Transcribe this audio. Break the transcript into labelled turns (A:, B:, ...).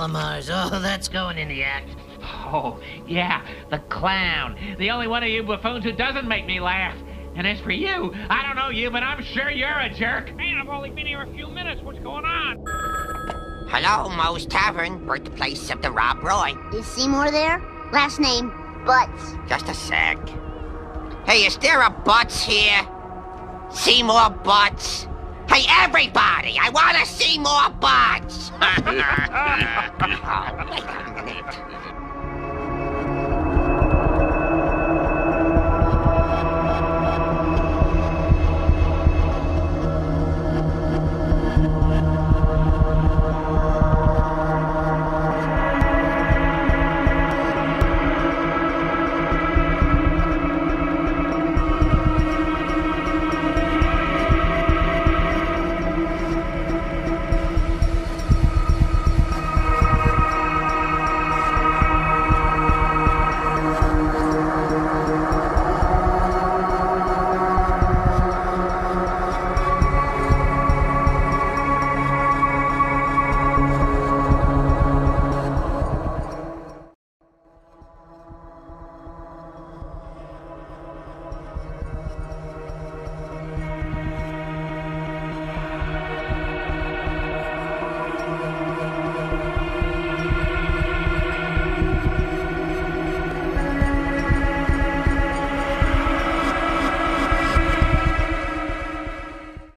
A: Calamars. Oh, that's going in the act.
B: Oh, yeah, the clown. The only one of you buffoons who doesn't make me laugh. And as for you, I don't know you, but I'm sure you're a jerk.
C: Hey, I've only been here a few minutes. What's going on?
D: Hello, Moe's Tavern, birthplace of the Rob Roy.
E: Is Seymour there? Last name, Butts.
D: Just a sec. Hey, is there a Butts here? Seymour Butts? Hey, everybody, I want to see more Butts! Oh, wait a minute.